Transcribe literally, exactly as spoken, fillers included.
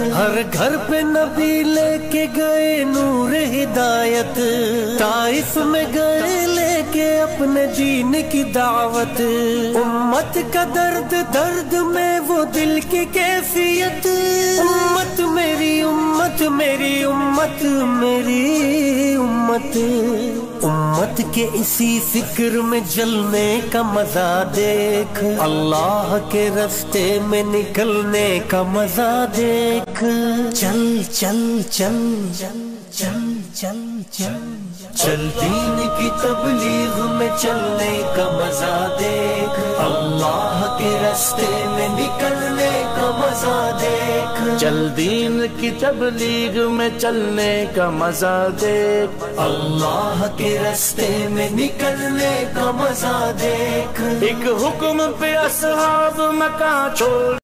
ہر گھر پہ نبی لے کے گئے نور ہدایت، طائف میں گئے لے کے اپنے دین کی دعوت، امت کا درد درد میں وہ دل کی کیفیت، امت میری امت میری امت میری امت، امت کے اسی فکر میں جلنے کا مزہ دیکھ، اللہ کے راستے میں نکلنے کا مزہ دیکھ، چل چل چل چل چل چل چل چل دین کی تبلیغ میں چلنے کا مزہ دیکھ، اللہ کے راستے میں نکلنے کا مزہ دیکھ، چل دین کی تبلیغ میں چلنے کا مزہ دیکھ، اللہ کے راستے میں نکلنے کا مزہ دیکھ، ایک حکم پہ اصحاب مکہ چھوڑ